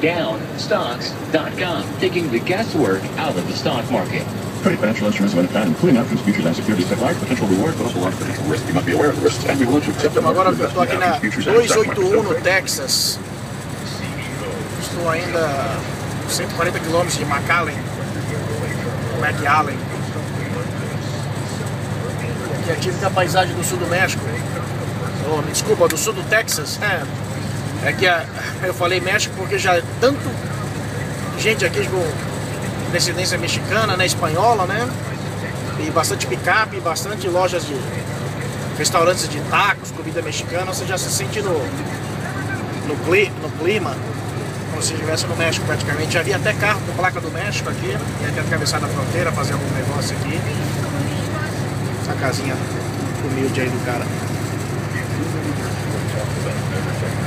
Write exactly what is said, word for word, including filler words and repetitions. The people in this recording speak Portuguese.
down stocks dot com, taking the guesswork out of the stock market. Trading financial instruments of any kind, including options, futures, and securities, have large potential rewards, but also large potential risk. You must be aware of the risks and be willing to accept them. Então agora eu estou aqui na duzentos e oitenta e um no Texas. Estou ainda cento e quarenta quilômetros de McAllen, McAllen. Aqui é a típica paisagem do sul do México. Oh, me desculpa, do sul do Texas. É, é que a, eu falei México porque já é tanto gente aqui com descendência mexicana, né, espanhola, né, e bastante picape, bastante lojas de restaurantes de tacos, comida mexicana. Você já se sente no, no, cli, no clima, como se estivesse no México praticamente. Já havia até carro com placa do México aqui, e até atravessar na fronteira, fazer algum negócio aqui. Essa casinha humilde aí do cara.